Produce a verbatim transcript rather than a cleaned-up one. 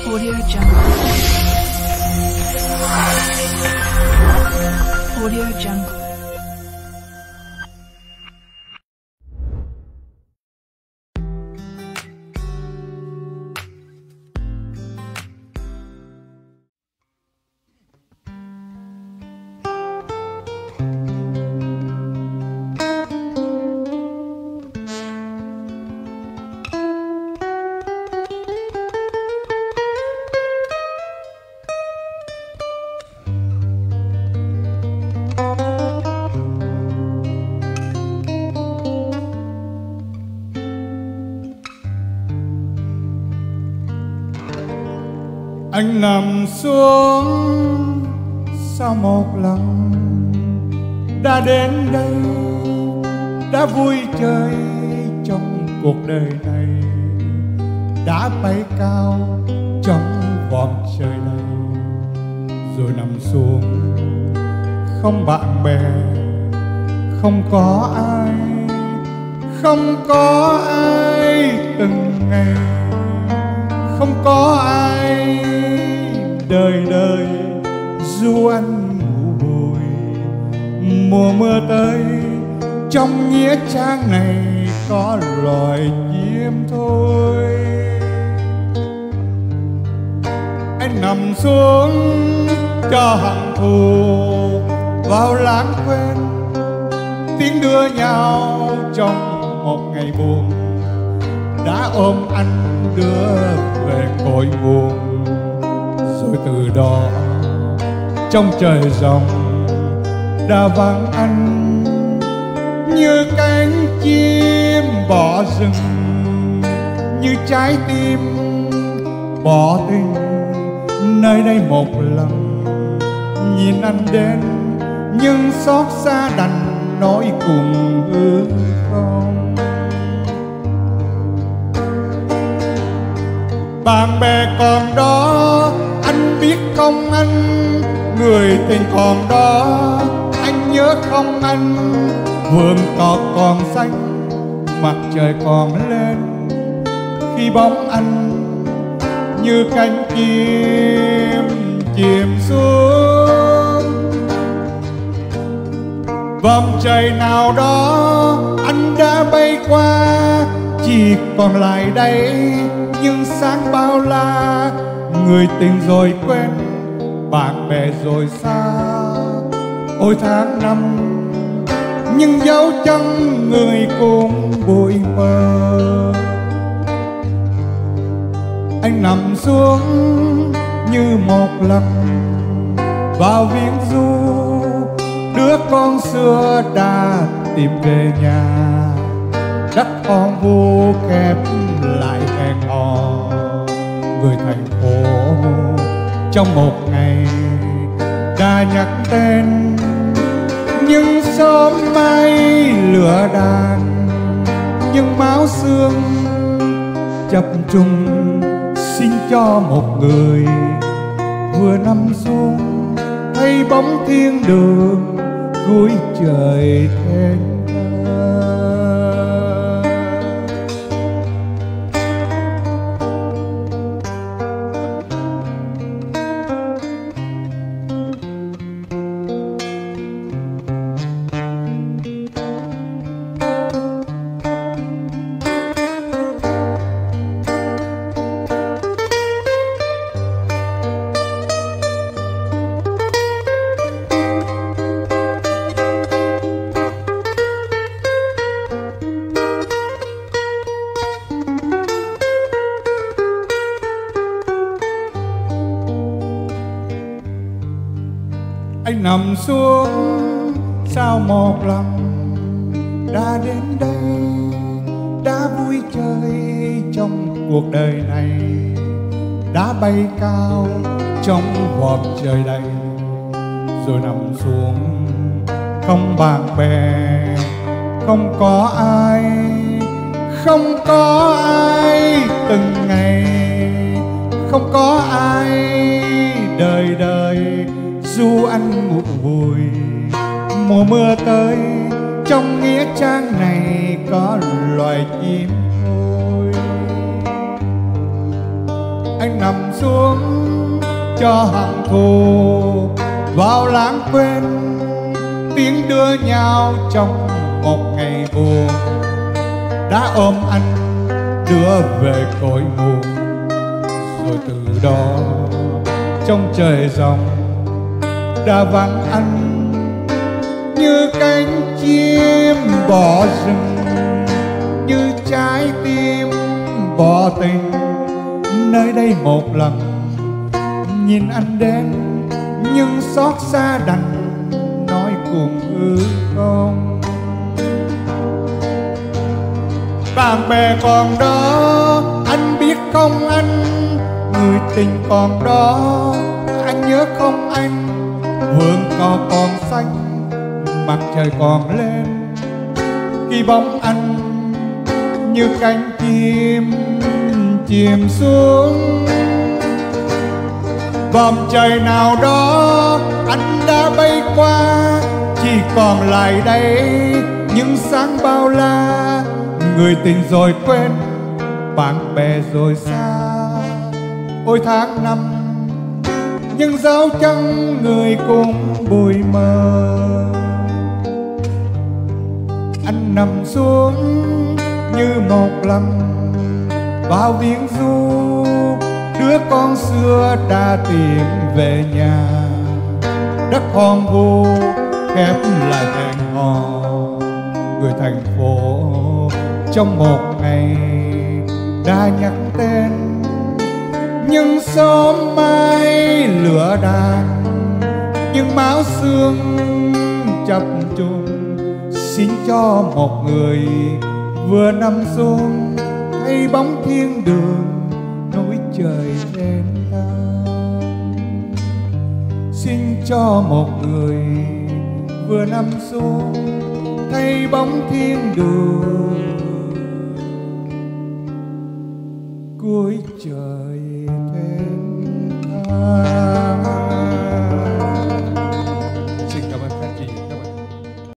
Audio Jungle. Audio Jungle. Anh nằm xuống sau một lần, đã đến đây, đã vui chơi trong cuộc đời này, đã bay cao trong vòm trời này, rồi nằm xuống không bạn bè, không có ai, không có ai từng ngày, không có ai đời đời du anh ngủ bụi. Mùa mưa tới, trong nghĩa trang này có loài chim thôi. Anh nằm xuống cho hận thù vào lãng quên, tiếng đưa nhau trong một ngày buồn, đã ôm anh đưa về cội nguồn. Rồi từ đó trong trời rộng đã vắng anh như cánh chim bỏ rừng, như trái tim bỏ tình nơi đây một lần. Nhìn anh đến nhưng xót xa đành nói cùng ước không. Bạn bè còn đó anh biết không anh, người tình còn đó anh nhớ không anh. Vườn cỏ còn xanh, mặt trời còn lên, khi bóng anh như cánh chim chìm xuống. Vòng trời nào đó anh đã bay qua, chỉ còn lại đây nhưng sáng bao la. Người tình rồi quen, bạn bè rồi xa, ôi tháng năm nhưng dấu chân người cùng bụi mờ. Anh nằm xuống như một lần vào viễn du, đứa con xưa đã tìm về nhà. Đất hoang vu khép lại hẹn hò, người thành phố trong một ngày đã nhắc tên, nhưng sớm mai lửa đàn, nhưng máu xương chập trùng xin cho một người vừa nằm xuống thấy bóng thiên đường cuối trời thênh thang. Anh nằm xuống sau một lần, đã đến đây, đã vui chơi trong cuộc đời này, đã bay cao trong vòm trời đầy, rồi nằm xuống không bạn bè, không có ai, không có ai từng ngày, không có ai đời đời du anh ngủ vùi. Mùa mưa tới, trong nghĩa trang này có loài chim thôi. anh nằm xuống cho hận thù vào lãng quên, tiếng đưa nhau trong một ngày buồn. Đã ôm anh đưa về cội nguồn, rồi từ đó trong trời rộng đã vắng anh như cánh chim bỏ rừng, như trái tim bỏ tình. Nơi đây một lần nhìn anh đến, nhưng xót xa đành nói cùng hư không. Bạn bè còn đó anh biết không anh, người tình còn đó anh nhớ không anh. Vườn cỏ còn xanh, mặt trời còn lên, khi bóng anh như cánh chim chìm xuống. Vòng trời nào đó anh đã bay qua, chỉ còn lại đây những sáng bao la. Người tình rồi quên, bạn bè rồi xa. Ôi tháng năm những dấu chân người cùng bụi mờ. Anh nằm xuống như một lần vào viếng du, đứa con xưa đã tìm về nhà. Đất hoang vu khép lại hẹn hò, người thành phố trong một ngày đã nhắc tên. Nhưng sớm mai lửa đàn, nhưng máu xương chập trùng. Xin cho một người vừa nằm xuống, thấy bóng thiên đường nối trời trên ta. Xin cho một người vừa nằm xuống, thấy bóng thiên đường